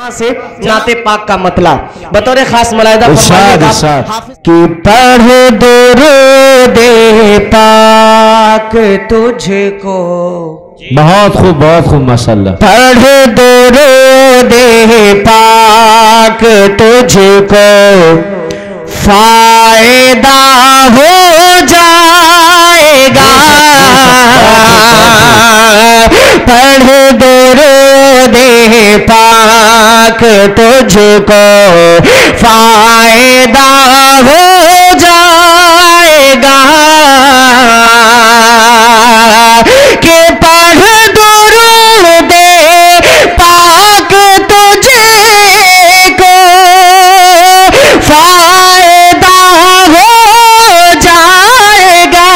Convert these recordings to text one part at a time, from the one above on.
जहां से नाते पाक का मतला बतौर खास मलाइदा कि पढ़ दुरूदे पाक तुझको। बहुत खूब माशाअल्लाह। पढ़ दुरूदे पाक तुझको फायदा हो जाएगा। पढ़ दुरूदे पाक तुझको फायदा हो जाएगा। कि पढ़ दुरूदे पाक तुझको फायदा हो जाएगा।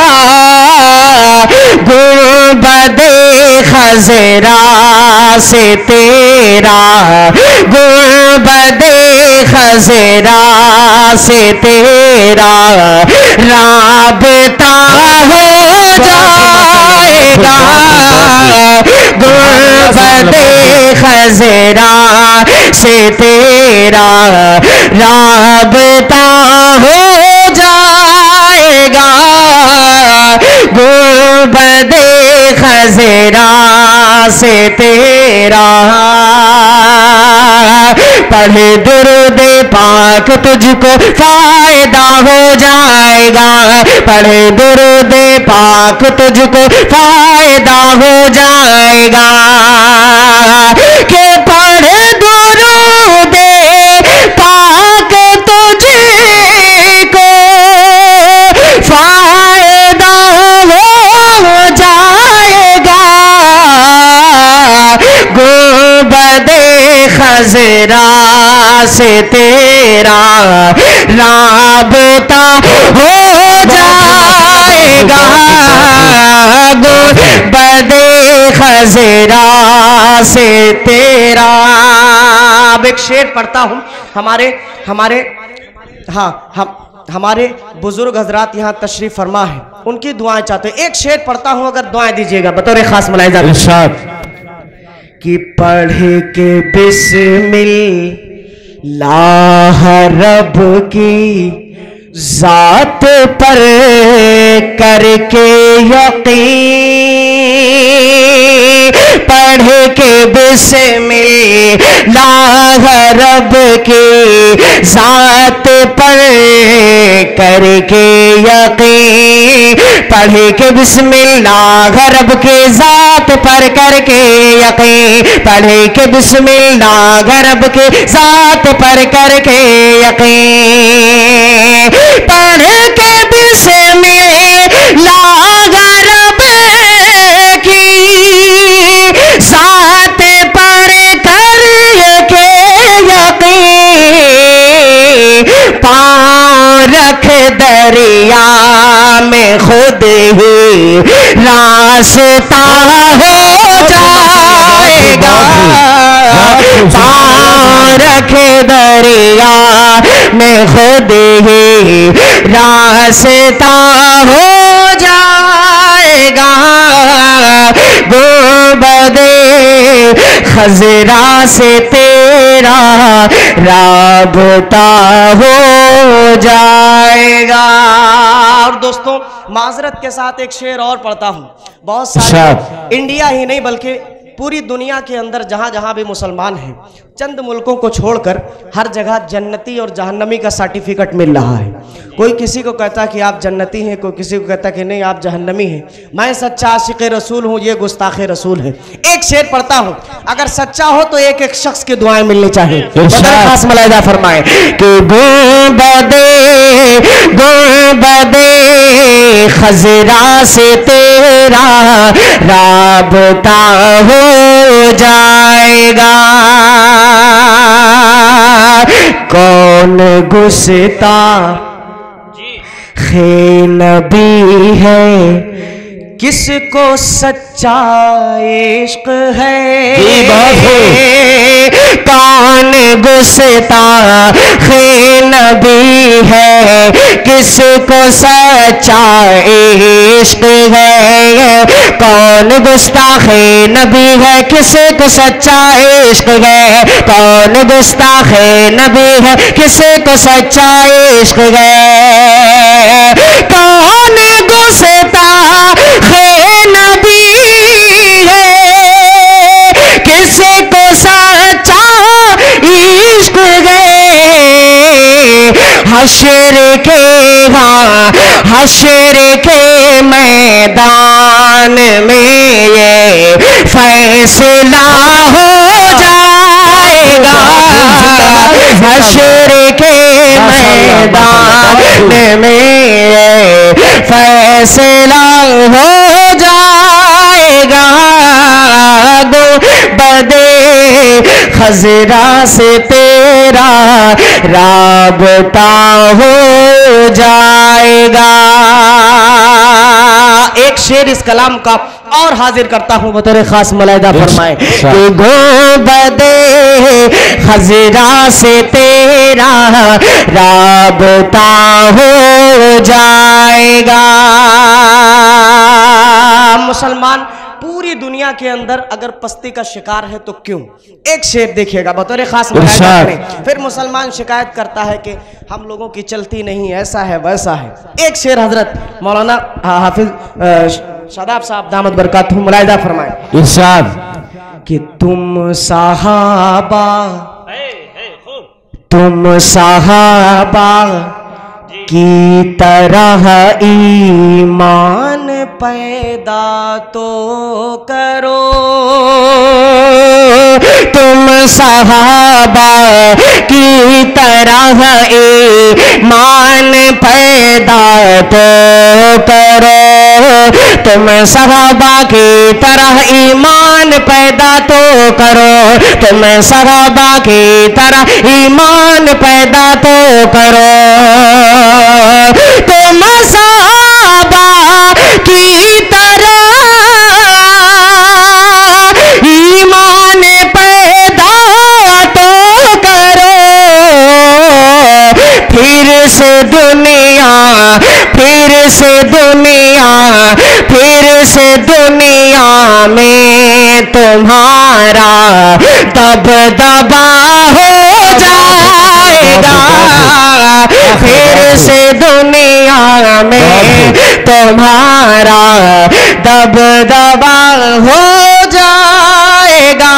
गुर्बदे खजरा से तेरा, गुर्बदे खजरा से तेरा राबता हो जाएगा। गुर्बदे खजरा से तेरा राबता हो जाएगा। गुर्बदे खजरा से तेरा। पढ़ दुरूदे पाक तुझको फायदा हो जाएगा। पढ़ दुरूदे पाक तुझको फायदा हो जाएगा। कि पढ़ दुरूदे पाक तुझको फायदा हो जाएगा। गुर्बदे खजरा से तेरा राबता हो जाएगा। गुर्बदे खजरा से तेरा। अब एक शेर पढ़ता हूँ। हमारे बुजुर्ग हजरात यहाँ तशरीफ फरमा है, उनकी दुआएं चाहते हैं। एक शेर पढ़ता हूँ, अगर दुआएं दीजिएगा बतौर खास मलाइजा। कि पढ़ के बिस्मिल्लाह रब की जात पर करके यकीन। पढ़ के बिस्मिल्लाह रब की जात पर करके यकीन। पढ़ के बिस्मिल्लाह रब की जात पर करके यकीन। पढ़ के बिस्मिल्लाह रब की जात पर करके यकीन। पढ़ के बिस्मिल्लाह रब की जात पर करके यकीन। पाँव रख दरिया में खुद ही रास्ता हो जाएगा। पाँव रख दरिया में खुद ही रास्ता हो जाएगा। गुर्बदे खजरा से तेरा राबता हो जाएगा। और दोस्तों माजरत के साथ एक शेर और पढ़ता हूँ। बहुत सारे इंडिया ही नहीं बल्कि पूरी दुनिया के अंदर जहाँ जहाँ भी मुसलमान हैं, चंद मुल्कों को छोड़कर हर जगह जन्नती और जहन्नमी का सर्टिफिकेट मिल रहा है। कोई किसी को कहता कि आप जन्नती हैं, कोई किसी को कहता कि नहीं आप जहन्नमी हैं। मैं सच्चा आशिक़ रसूल हूँ, ये गुस्ताख़ रसूल है। एक शेर पढ़ता हूँ, अगर सच्चा हो तो एक एक शख्स की दुआएं मिलनी चाहिए। खास मलाइदा फरमाए कि गुर्बदे खजरा से तेरा राबता हो जाएगा। कौन गुस्ता खे नबी है, किसको सच सच्चा इश्क है, कौन गुस्ताखे नबी है, किसको सच्चा इश्क है, कौन गुस्ताखे नबी है, किसको सच्चा इश्क है, कौन गुस्ताखे नबी है, किसको सच्चा इश्क है, कौन गुस्ताखे नबी है, किसको सच्चा इश्क है, हश्र के मैदान में ये फैसला हो जाएगा, हश्र के मैदान में ये फैसला हो जाएगा, बदे खजरा से तेरा राबता हो जाएगा। एक शेर इस कलाम का और हाजिर करता हूँ बतौर खास मुलाहिदा फरमाए कि बदे खजरा से तेरा राबता हो जाएगा। मुसलमान पूरी दुनिया के अंदर अगर पस्ती का शिकार है तो क्यों? एक शेर देखिएगा बतौर खास मुलाहिदा करें। फिर मुसलमान शिकायत करता है कि हम लोगों की चलती नहीं, ऐसा है वैसा है। एक शेर हजरत मौलाना हाफिज शादाब साहब दामद बरकातहू मुलाहिदा फरमाए, इरशाद कि तुम सहाबा की तरह ईमान पैदा तो करो, तुम सहाबा की तरह ईमान पैदा तो करो, तुम सहाबा की तरह ईमान पैदा तो करो, तुम सहाबा की तरह ईमान पैदा तो करो, तुम सहाबा की तरह ईमान पैदा तो करो, फिर से दुनिया में तुम्हारा दबदबा हो जाएगा, फिर से दुनिया में तुम्हारा दबदबा हो जाएगा,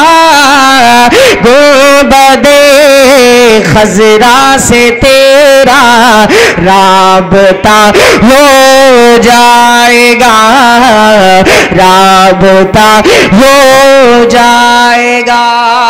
गुंबदे खजरा से तेरा राबता हो जाएगा, राबता हो जाएगा।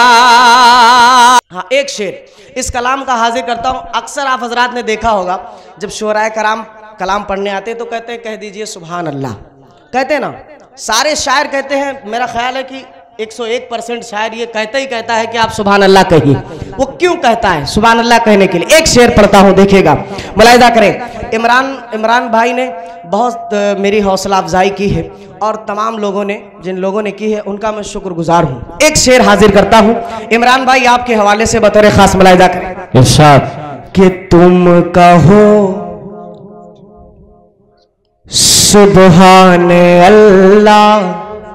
हाँ, एक शेर इस कलाम का हाजिर करता हूँ। अक्सर आप हजरात ने देखा होगा जब शुअराए कराम कलाम पढ़ने आते तो कहते हैं कह दीजिए सुभान अल्लाह, कहते हैं ना। सारे शायर कहते हैं, मेरा ख्याल है कि 101% शायर ये कहता ही कहता है कि आप सुभान अल्लाह कहिए। वो क्यों कहता है सुभान अल्लाह कहने के लिए? एक शेर पढ़ता हूँ, देखिएगा, मुलाहिदा करें। इमरान भाई ने बहुत मेरी हौसला अफजाई की है और तमाम लोगों ने, जिन लोगों ने की है उनका मैं शुक्रगुजार हूँ। एक शेर हाजिर करता हूँ इमरान भाई आपके हवाले से बतौर खास मुलाहिदा करें। इरशाद कि तुम कहो सुबहान अल्लाह,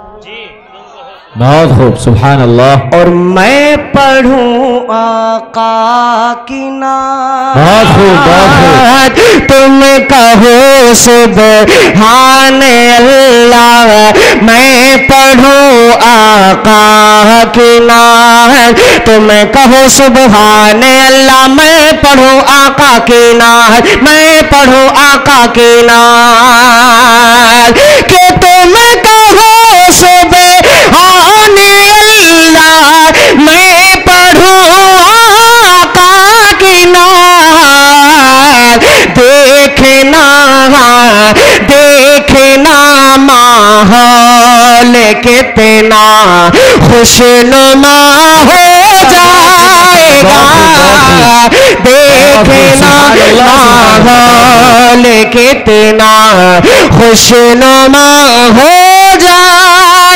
बहुत खूब, सुभान अल्लाह, और मैं पढ़ूं आका की नात, बहुत खूब, बहुत खूब, तुम कहो सुबहान अल्लाह, मैं पढ़ूं आका की नात, तुम कहो सुबहान अल्लाह, मैं पढ़ूं आका की नात, मैं पढ़ूं आका की नात, कि तुम कहो सुबहान अल्लाह, मैं पढ़ूं आका की नात, देखना माहौल कितना खुशनुमा हो जाएगा, देखना माहौल कितना खुशनुमा हो जाएगा,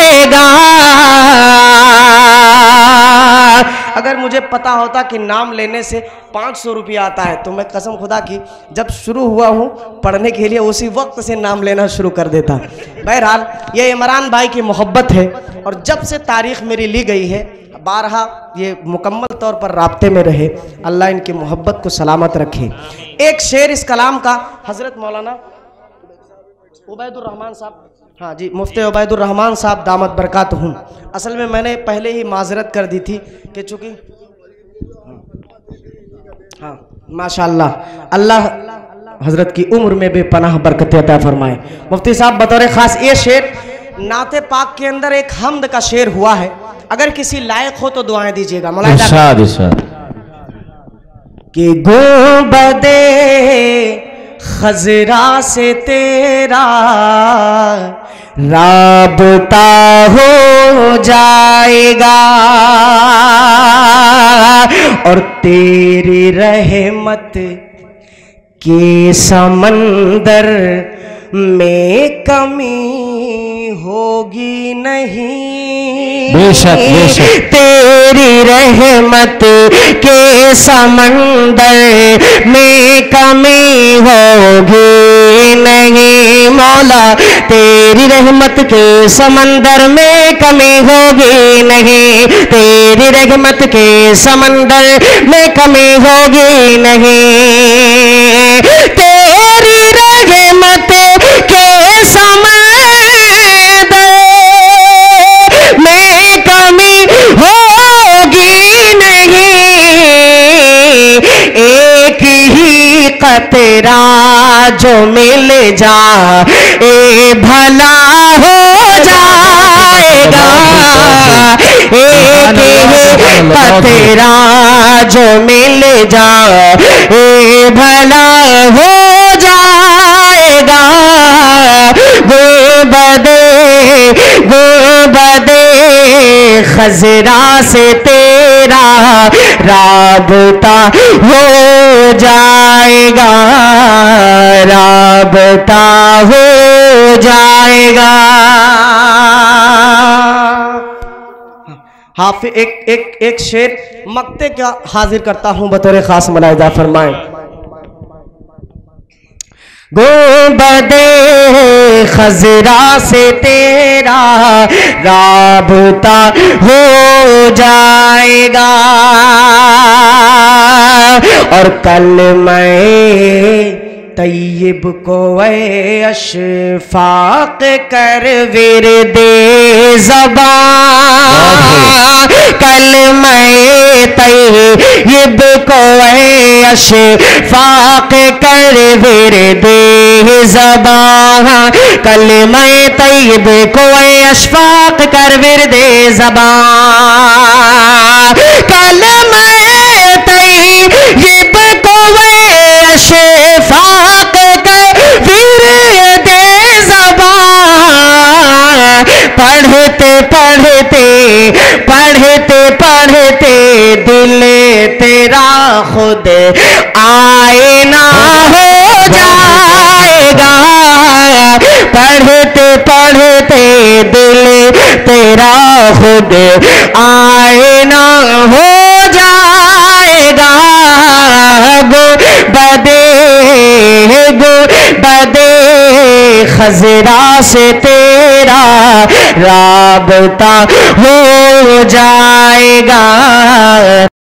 پتا ہوتا کہ نام لینے سے 500 روپیہ آتا ہے تو میں قسم خدا کی جب شروع ہوا ہوں پڑھنے کے لیے اسی وقت سے نام لینا شروع کر دیتا. بہرحال یہ عمران بھائی کی محبت ہے اور جب سے تاریخ میری لی گئی ہے بارہا یہ مکمل طور پر رابطے میں رہے. اللہ ان کی محبت کو سلامت رکھے. ایک شعر اس کلام کا حضرت مولانا عبید الرحمان صاحب، ہاں جی مفتی عبید الرحمان صاحب دامت برکاتہم. اصل میں نے پہلے ہی معذرت کر دی تھی کہ چونکہ ہاں ماشاءاللہ اللہ حضرت کی عمر میں بے پناہ برکت عطا فرمائے. مفتی صاحب بطور خاص یہ شعر نعت پاک کے اندر ایک حمد کا شعر ہوا ہے، اگر کسی لائق ہو تو دعائیں دیجیے گا. ارشاد ارشاد. کہ گنبد خضرا سے تیرا رابطہ ہو جائے گا اور تیری رحمت کے سمندر میں کمی ہوگی نہیں. بے شک بے شک. تیری رحمت کے سمندر میں کمی ہوگی نہیں مولا. تیری رحمت کے سمندر میں کمی ہوگی نہیں. تیری رحمت کے سمندر میں کمی ہوگی نہیں. تیری رحمت کے سمندر میں کمی ہوگی نہیں. ایک ہی قطرہ جو مل جائے بھلا ہو جائے گا. ایک ہی قطرہ جو مل جائے بھلا ہو جائے گا. گنبد خضرا سے تیرا رابطہ ہو جائے گا. رابطہ ہو جائے گا. حافظ ایک شعر مقطع کا حاضر کرتا ہوں بطور خاص ملاحظہ فرمائیں. گنبد خضرا سے تیرا رابطہ ہو جائے گا اور کلمہ طیب کو اے اشفاق کر ورد زبان. کلمہ طیب کو اے اشفاق کر ورد زبان. کلمہ طیب کو اے اشفاق کر ورد زبان. کلمہ طیب کو اے اشفاق کر ورد زبان. پڑھتے پڑھتے پڑھتے پڑھتے دل تیرا خود آئینہ ہو جائے گا. پڑھتے پڑھتے دل تیرا خود آئینہ ہو جائے گا. گنبد خضرا سے تیرا رابطہ ہو جائے گا.